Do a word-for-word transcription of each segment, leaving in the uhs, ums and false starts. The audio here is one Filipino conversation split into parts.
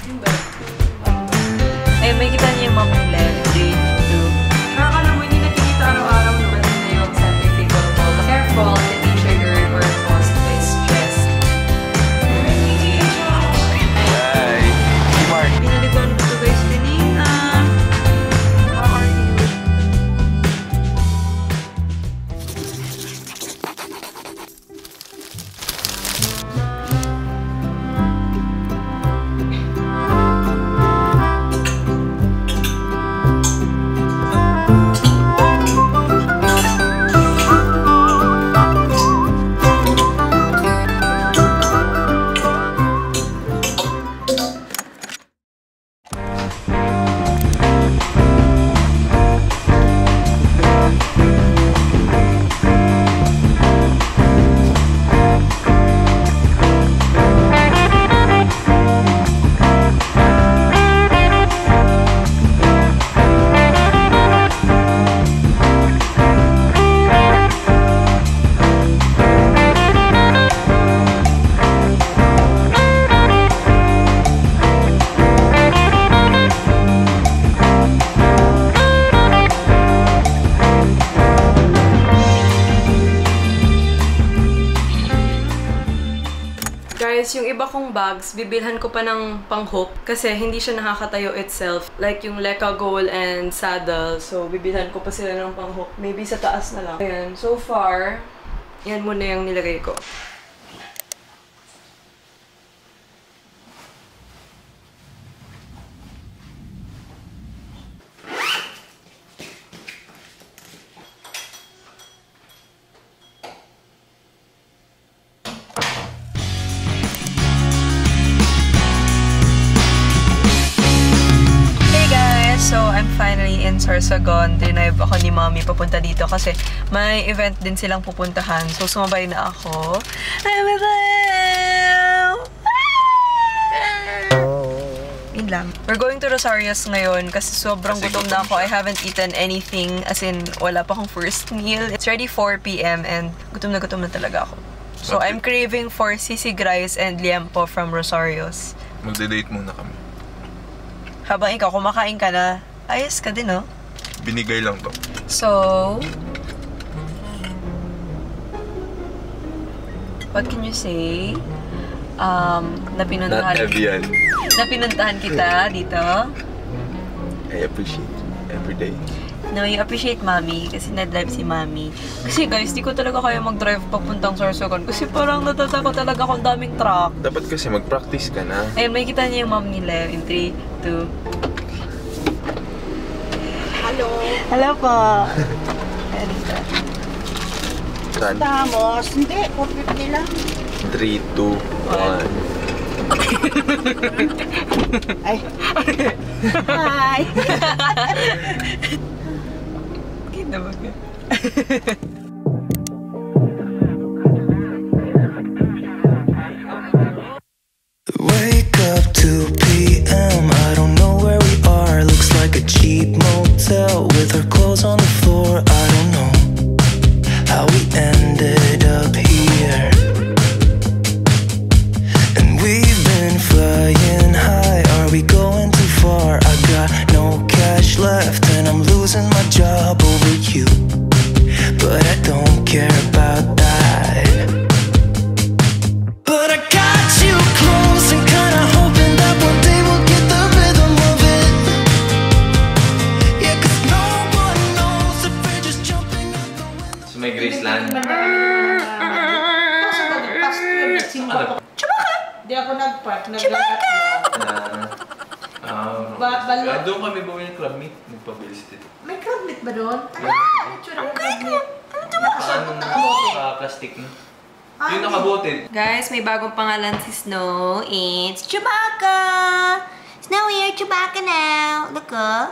Yung ba? Ay, may kita niya yung mamang left. three, two. Nakakala mo, hindi nakikita araw-araw naman na yung center table ko. Careful, can be triggered or caused by stress. Hi! Si Mark. Pinili ko ito guys kanina. How are you? Guys, yung iba kong bags, bibilhan ko pa ng pang-hook kasi hindi siya nakakatayo itself. Like yung Leka Goal and Saddle. So, bibilhan ko pa sila ng pang-hook. Maybe sa taas na lang. Ayan. So far, yan muna yung nilagay ko. Finally in Sorsogon, dinive ako ni Mommy papunta dito kasi may event din silang pupuntahan. So, sumabay na ako. I'm with them! Yun lang. We're going to Rosarios ngayon kasi sobrang gutom na ako. I haven't eaten anything, as in, wala pa akong first meal. It's already four p m and gutom na gutom na talaga ako. So, I'm craving for sisig rice and liempo from Rosarios. Magde-date muna kami. Habang ikaw, kumakain ka na, ayos ka din, no? Binigay lang to. So, what can you say? Um, napinuntahan... Not heavy yan. Napinuntahan kita dito. I appreciate every day. No, you appreciate Mommy kasi na-drive si Mommy. Kasi guys, di ko talaga kaya mag-drive papuntang Sorsogon kasi parang natatakot talaga akong daming truck. Dapat kasi mag-practice ka na. Ayun, may kita niya yung mom nila in three, two... Hello. Hello po. Saan? Estamos. Hindi, corporate nila. three, two, one. Ay. Hi. Kita ba ka? Wake up two p m I don't know where we are. Looks like a cheap motel with our clothes on the floor. I don't know how we ended up here. And we've been flying high. Are we going too far? I got no cash left and I'm losing my job over you. But I don't care about that. But I got you close and kinda hoping that one day we'll get the rhythm of it. Yeah, cause no one knows if we're just jumping out the window. So may Graceland. Chumaka! Di ako nag-park. Nag-lakat lang. Ba- balo- Doon kami bumili ng club meet. Nagpabilis dito. May crab meat ba doon? Ah! Ang crab meat. Nakasabot na kamote. Nakaka-stick na. Yung nakabote. Guys, may bagong pangalan si Snow. It's Chewbacca! Snowy, you're Chewbacca now. Look, oh.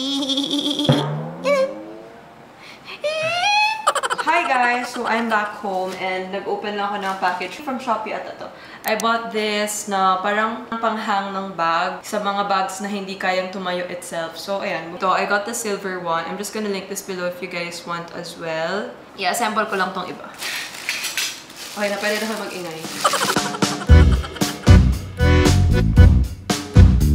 Hi guys! So, I'm back home and nag-open lang ako ng package from Shopee at ito. I bought this na parang panghang ng bag sa mga bags na hindi kayang tumayo itself. So, ayan. So, I got the silver one. I'm just gonna link this below if you guys want as well. I-assemble ko lang tong iba. Okay na, pwede na kayo mag-ingay.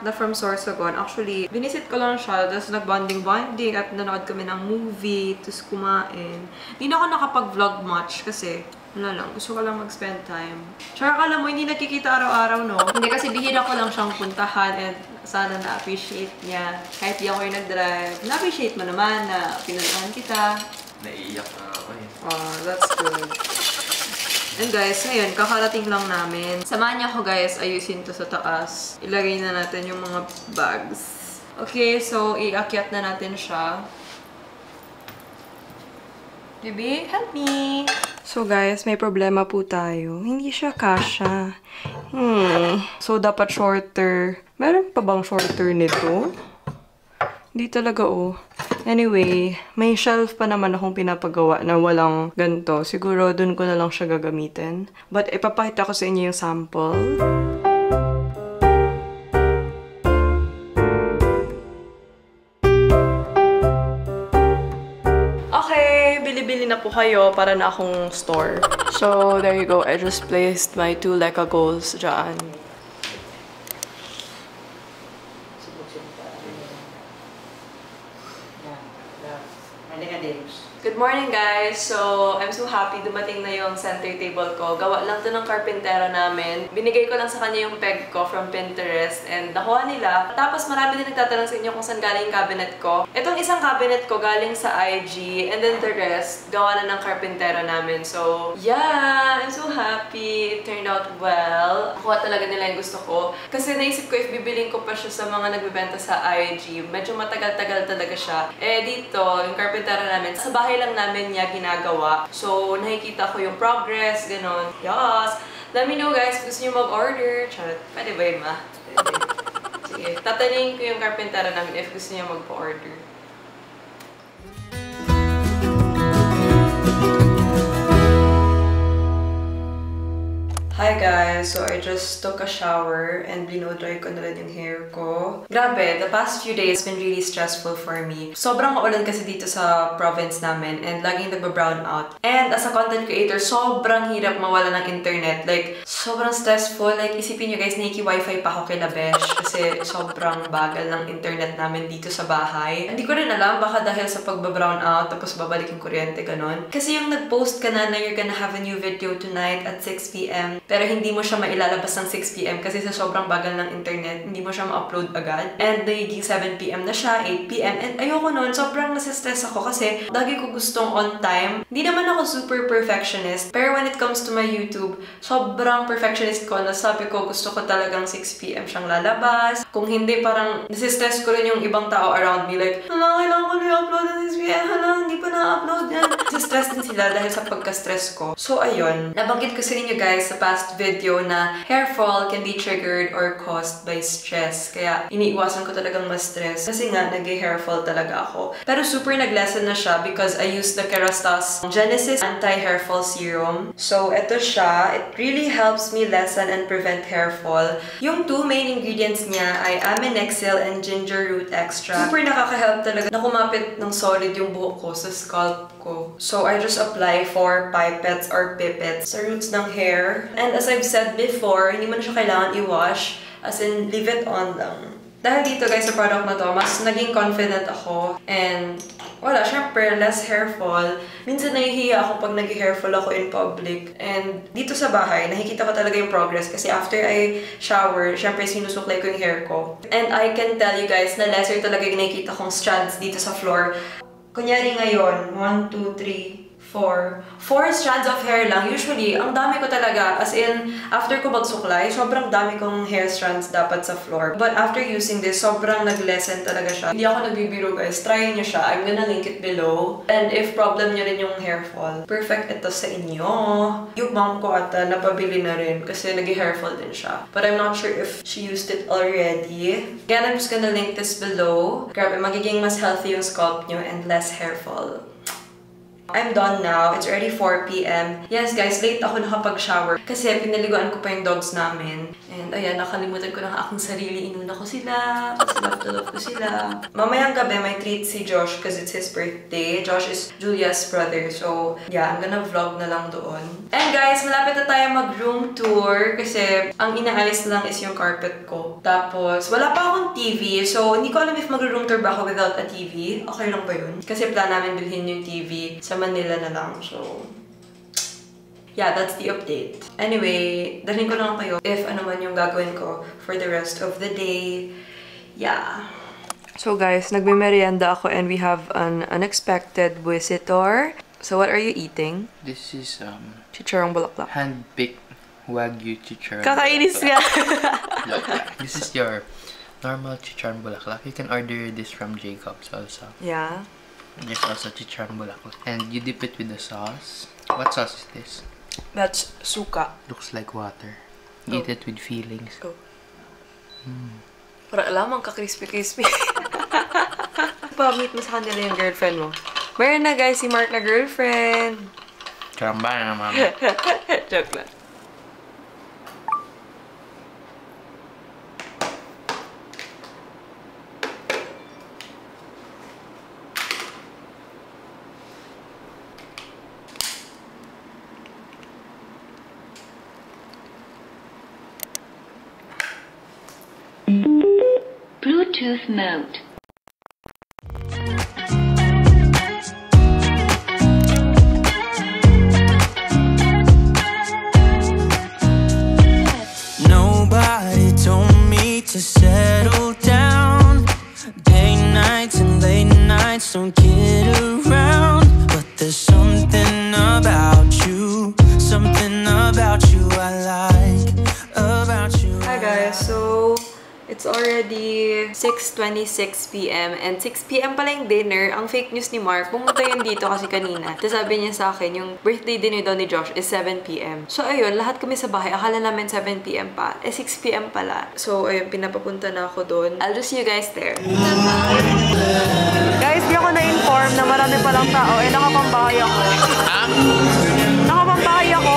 na from Sorsogon. Actually, binisit ko lang siya, tapos nag-bonding-bonding at nanood kami ng movie, tapos kumain. Hindi na ako nakapag-vlog much kasi wala lang, gusto ko lang mag-spend time. Tsaka alam mo, hindi nakikita araw-araw, no? Hindi kasi bihira ko lang siyang puntahan and sana na-appreciate niya. Kahit di ako yung nag-drive, na-appreciate mo naman na pinuntahan kita. Naiiyak na ako eh. Oh, that's good. And guys, ngayon, kakarating lang namin. Samahan niyo ako guys, ayusin to sa taas. Ilagay na natin yung mga bags. Okay, so iakyat na natin siya. Baby, help me! So guys, may problema po tayo. Hindi siya kasha. Hmm. So dapat shorter. Meron pa bang shorter nito? Hindi talaga oh. Anyway, may shelf pa naman akong pinapagawa na walang ganito. Siguro dun ko na lang siya gagamitin. But ipapakita ko sa inyo yung sample. Okay, bili-bili na po kayo para na akong store. So, there you go. I just placed my two Leka goals dyan. Good morning guys! So, I'm so happy dumating na yung center table ko. Gawa lang to ng karpentero namin. Binigay ko lang sa kanya yung peg ko from Pinterest and nakuha nila. Tapos marami din nagtatanong sa inyo kung saan galing yung cabinet ko. Itong isang cabinet ko galing sa I G and then the rest gawa na ng karpentero namin. So, yeah! I'm so happy! It turned out well. Nakuha talaga nila yung gusto ko. Kasi naisip ko if bibiling ko pa siya sa mga nagbibenta sa I G, medyo matagal-tagal talaga siya. Eh dito, yung karpentero namin, sa bahay lang namin niya ginagawa. So, nakikita ko yung progress, ganon. Yes! Let me know guys, gusto niyo mag-order. Charot. Pwede ba yun, ma? Pwede. Sige. Tatanungin ko yung karpentero namin if gusto niyo mag-order. Hi guys! So I just took a shower and binodry ko na rin yung hair ko. Grabe, the past few days been really stressful for me. Sobrang maulan kasi dito sa province namin and laging nagba-brown out. And as a content creator, sobrang hirap mawala ng internet. Like, sobrang stressful. Like, isipin nyo guys, naki-wifi pa ako kay Labesh kasi sobrang bagal ng internet namin dito sa bahay. Hindi ko rin alam, baka dahil sa pagba-brown out tapos babalik yung kuryente, ganon. Kasi yung nag-post ka na na you're gonna have a new video tonight at six p m pero hindi mo siya mailalabas ng six p m kasi sa sobrang bagal ng internet, hindi mo siya ma-upload agad. And nagiging seven p m na siya, eight p m And ayoko nun, sobrang nasa-stress ako kasi lagi ko gustong on time. Hindi naman ako super perfectionist, pero when it comes to my YouTube, sobrang perfectionist ko na sabi ko gusto ko talagang six p m siyang lalabas. Kung hindi, parang nasa-stress ko rin yung ibang tao around me. Like, hala, kailangan ko na i-upload ng six p m Hala, hindi pa na-upload yan. Nasa-stress din sila dahil sa pagka-stress ko. So, ayun. Nabanggit ko sa inyo guys sa past video na hair fall can be triggered or caused by stress. Kaya iniiwasan ko talagang ma-stress kasi nga nag-hair fall talaga ako. Pero super nag-lesson na siya because I used the Kerastase Genesis Anti-Hair Fall Serum. So ito siya. It really helps me lessen and prevent hair fall. Yung two main ingredients niya ay Aminexil and Ginger Root Extract. Super nakaka-help talaga na kumapit ng solid yung buhok ko sa scalp ko. So I just apply four pipettes or pipettes sa roots ng hair. And as I've said before, hindi mo na siya kailangan i-wash. As in, leave it on lang. Dahil dito guys, sa product na to, mas naging confident ako. And wala, syempre, less hair fall. Minsan nahihiya ako pag nag-hair fall ako in public. And dito sa bahay, nakikita ko talaga yung progress. Kasi after I shower, syempre sinusuklay ko yung hair ko. And I can tell you guys na lesser talaga yung nakikita kong strands dito sa floor. Kunyari ngayon, one, two, three, four. Four strands of hair lang. Usually, ang dami ko talaga. As in, after ko magsuklay, sobrang dami kong hair strands dapat sa floor. But after using this, sobrang nag-lessen talaga siya. Hindi ako nagbibiro guys. Try nyo siya. I'm gonna link it below. And if problem nyo rin yung hair fall, perfect ito sa inyo. Yung mom ko ata, napabili na rin kasi nag-hair fall din siya. But I'm not sure if she used it already. Again, I'm just gonna link this below. Grabe, magiging mas healthy yung scalp nyo and less hair fall. I'm done now. It's already four p m Yes, guys, late ako nakapag-shower kasi pinaliguan ko pa yung dogs namin. And ayan, nakalimutan ko na aking sarili. Inuna ko sila. Kasi love to love ko sila. Mamayang gabi, may treat si Josh because it's his birthday. Josh is Julia's brother. So, yeah, I'm gonna vlog na lang doon. And guys, malapit na tayo mag-room tour kasi ang inaayos na lang is yung carpet ko. Tapos, wala pa akong T V. So, hindi ko alam if mag-room tour ba ako without a T V. Okay lang ba yun? Kasi plan namin bilhin yung T V sa Manila na lang. So, yeah, that's the update. Anyway, dalhin ko lang kayo if ano man yung gagawin ko for the rest of the day. Yeah. So guys, nagme-merienda ako and we have an unexpected visitor. So what are you eating? This is um Chicharong bulaklak. hand-picked Wagyu chicharong. Kakainis nga. Look, this is your normal chicharong bulaklak. You can order this from Jacob's also. Yeah. There's also chicharong bulaklak. And you dip it with the sauce. What sauce is this? That's suka. Looks like water. Oh. Eat it with feelings. Oh. Mm. Para lamang ka-crispy-crispy. Pa-meet mo sa kanila yung girlfriend mo. Meron na guys si Mark na girlfriend. Karamba na naman. Joke lang. Bluetooth mode. Nobody told me to settle down. Day nights and late nights don't get around. But there's something about you, something about you I like, about you. Hi guys, so it's already six twenty-six p m and six p m pala yung dinner. Ang fake news ni Mark, pumunta yun dito kasi kanina. Tapos sabi niya sa akin, yung birthday dinner daw ni Josh is seven p m So ayun, lahat kami sa bahay. Akala namin seven p m pa. Eh, six p m pala. So ayun, pinapapunta na ako doon. I'll just see you guys there. Guys, di ako na-inform na marami palang tao. Eh, nakapambahay ako. Ha? Nakapambahay ako!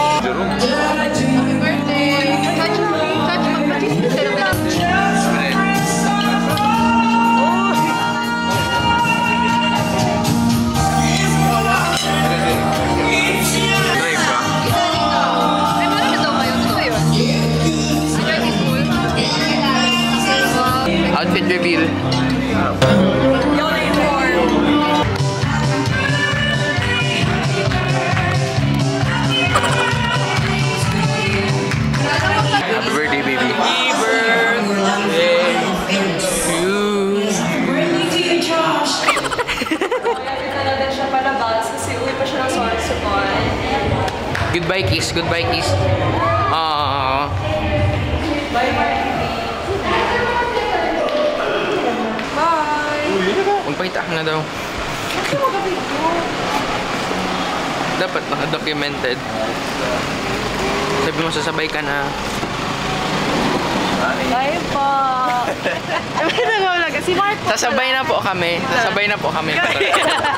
Outfit reveal. Happy birthday, baby. Happy birthday to you. Talaga siya palabas kasi uwi pa siya ng Sorsogon. Goodbye, kiss. Goodbye, kiss. Aww. Bye, bye. Magpaitak na daw. Dapat naka-documented. Sabi mo, sasabay ka na. Bye po! Si Mark po. Sasabay na po kami. Sasabay na po kami. Bye!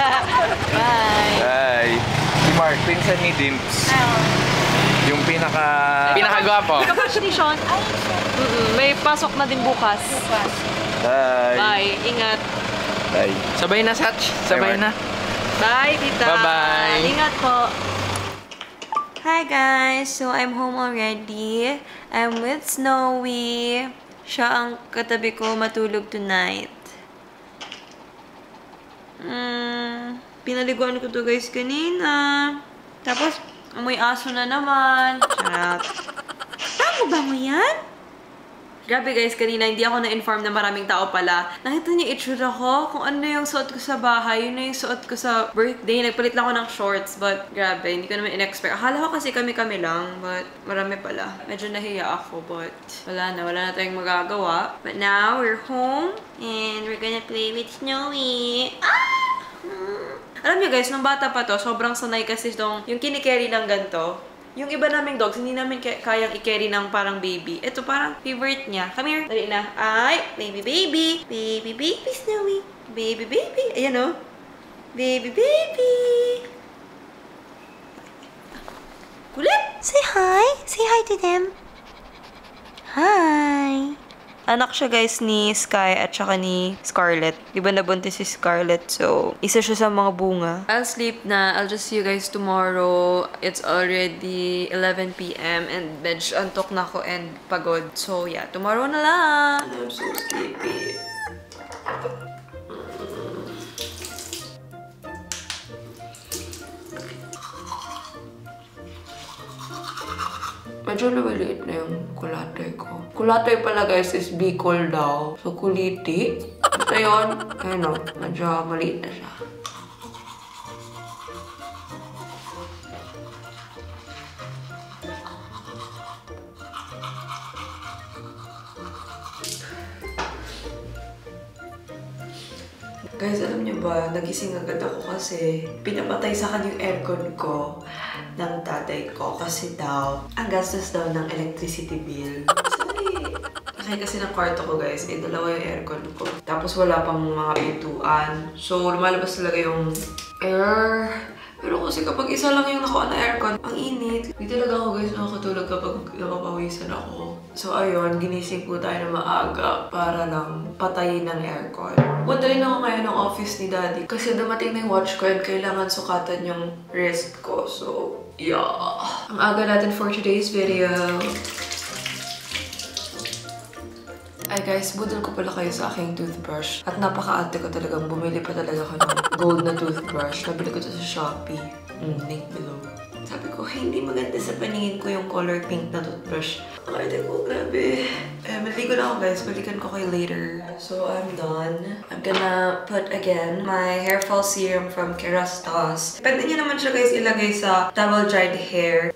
Hi! Si Mark, pinsan ni Dimps. Yung pinaka... Pinakagwapo. Kapatid ni Sean. Mm-mm, may pasok na din bukas. Hi! Bye. Ingat. Hi! Sabay na, Satch. Sabay na. Bye, tita. Bye-bye. Ingat po. Hi guys! So, I'm home already. I'm with Snowy. Siya ang katabi ko matulog tonight. Mm, pinaliguan ko to guys kanina. Tapos, amoy aso na naman. Charot. Tama ba mo yan? Grabe guys, kanina hindi ako na-inform na maraming tao pala. Nakita niyo itsura ko, kung ano yung suot ko sa bahay, yun na yung suot ko sa birthday. Nagpalit lang ako ng shorts, but grabe, hindi ko naman in-expect. Akala ko kasi kami-kami lang, but marami pala. Medyo nahiya ako, but wala na, wala na tayong magagawa. But now, we're home, and we're gonna play with Snowy. Ah! Hmm. Alam niyo guys, nung bata pa to, sobrang sanay kasi itong, yung kinikerry lang ganito. Yung iba naming dogs, hindi namin kayang i-carry ng parang baby. Ito parang favorite niya. Come here. Dali na. Ay, baby, baby. Baby, baby, Snowy. Baby, baby. Ayan o. Baby, baby. Say hi to them. Hi. Anak siya guys ni Sky at saka ni Scarlett. Di ba nabuntis si Scarlett? So, isa siya sa mga bunga. I'll sleep na. I'll just see you guys tomorrow. It's already eleven p m and medyo antok na ako and pagod. So, yeah. Tomorrow na lang. I'm so sleepy. Medyo lumiliit na yung kulatay ko. Kulatay pala guys is Bicol daw. So, kuliti. Basta yun, ayun o, medyo maliit na siya. Guys, alam niyo ba, nagising agad ako kasi pinapatay sa akin yung aircon ko ng tatay ko kasi daw, ang gastos daw ng electricity bill. Sorry. Okay, kasi ng kwarto ko guys, eh dalawa yung aircon ko. Tapos wala pang mga pintuan. So, lumalabas talaga yung air. Pero kasi kapag isa lang yung nakuha na aircon, ang init. Hindi talaga ako guys nakakatulog kapag napapawisan ako. So ayun, ginising po tayo na maaga para lang patayin ng aircon. Punta rin ako ngayon ng office ni Daddy kasi dumating na yung watch ko and kailangan sukatan yung wrist ko. So, yeah. Ang aga natin for today's video. Ay guys, budol ko pala kayo sa aking toothbrush. At napaka-ante ko talagang bumili pa talaga ako ng gold na toothbrush. Nabili ko ito sa Shopee. Mm, link below. Sabi ko, hey, hindi maganda sa paningin ko yung color pink na toothbrush. Ang arte ko, grabe. Eh, maligo na ako guys. Balikan ko kayo later. So, I'm done. I'm gonna put again my hair fall serum from Kerastase. Pwede nyo naman siya guys ilagay sa towel dried hair.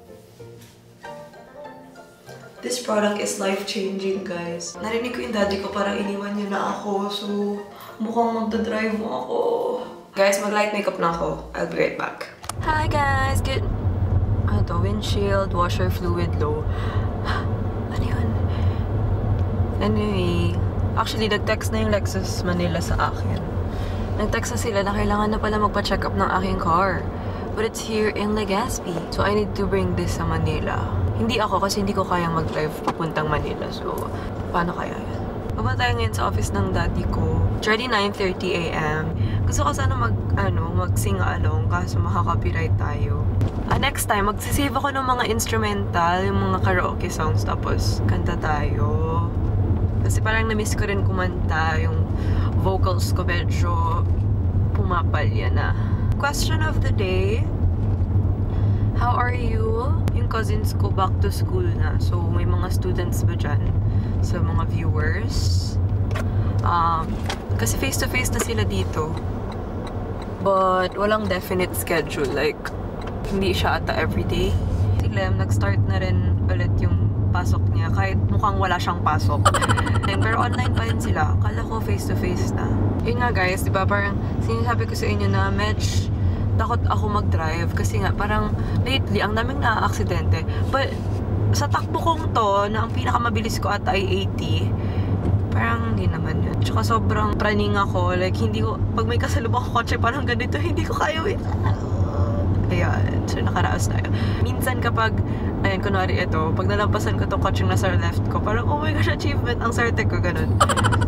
This product is life-changing, guys. Narinig ko yung daddy ko, parang iniwan niya na ako. So, mukhang magdadrive mo ako. Guys, mag-light makeup na ako. I'll be right back. Hi, guys! Good... Ano to? Windshield, washer fluid low. Ano yun? Anyway, actually, nag-text na yung Lexus Manila sa akin. Nag-text na sila na kailangan na pala magpa-check up ng aking car. But it's here in Legazpi. So, I need to bring this sa Manila. Hindi ako kasi hindi ko kayang mag-drive papuntang Manila. So, paano kaya yan? Pupunta tayo ngayon sa office ng daddy ko. It's already nine thirty a m Gusto ko sana mag, ano, mag-sing-along kaso makaka-copyright tayo. Uh, next time, magsisave ako ng mga instrumental, yung mga karaoke songs, tapos kanta tayo. Kasi parang na-miss ko rin kumanta, yung vocals ko medyo pumapalya na. Question of the day. How are you? Yung cousins ko back to school na. So, may mga students ba dyan? Sa mga viewers? Um, kasi face-to-face na sila dito. But, walang definite schedule. Like, hindi siya ata everyday. Si Lem, nag-start na rin ulit yung pasok niya. Kahit mukhang wala siyang pasok. Pero online pa rin sila. Akala ko face-to-face na. Yun nga guys, di ba? Parang sinasabi ko sa inyo na medj takot ako mag-drive kasi nga parang lately ang daming na-aksidente. But sa takbo kong to na ang pinakamabilis ko at ay eighty, parang hindi naman yun. Tsaka sobrang praning ako. Like hindi ko, pag may kasalubong ako kotse parang ganito, hindi ko kaya wait. Ayan, so nakaraos tayo. Minsan kapag, ayan kunwari ito, pag nalampasan ko to kotse na sa left ko, parang oh my gosh, achievement, ang swerte ko, ganun.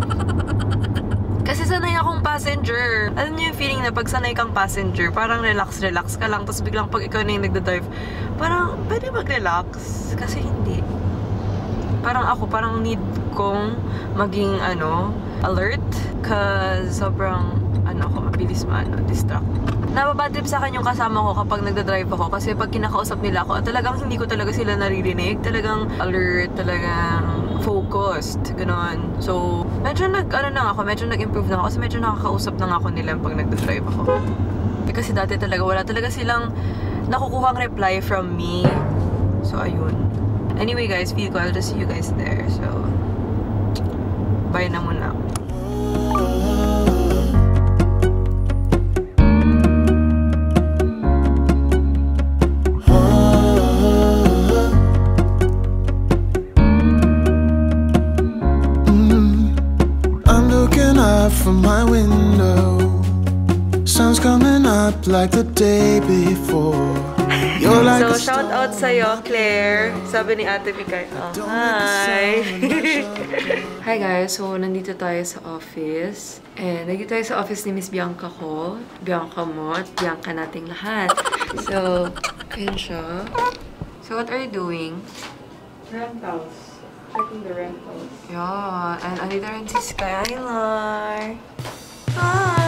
Kasi sanay akong passenger. Alam niyo yung feeling na pag sanay kang passenger, parang relax-relax ka lang. Tapos biglang pag ikaw na yung nagdadrive, parang pwede mag-relax. Kasi hindi. Parang ako, parang need kong maging, ano, alert. Cause sobrang, ano ako, mabilis maano, distract. Nababadrip sa akin yung kasama ko kapag nagdadrive ako. Kasi pag kinakausap nila ako, at talagang hindi ko talaga sila naririnig. Talagang alert, talagang focused, gano'n. So, medyo nag, ano na ako, medyo nag-improve na ako kasi medyo nakakausap na ako nila pag nagdadrive ako. Eh, kasi dati talaga, wala talaga silang nakukuhang reply from me. So, ayun. Anyway guys, feel ko, I'll just see you guys there. So, bye na muna. From my window, sun's coming up like the day before. You're like So, a shout out sa'yo, Claire. Sabi ni Ate Mikay. Oh, hi! Hi guys, so nandito tayo sa office. And nandito tayo sa office ni Miss Bianca ko. Bianca mo at Bianca nating lahat. So, ayun siya. So, what are you doing? Rentals. Checking the rentals. Yeah, and andito rin si Skylar. Hi!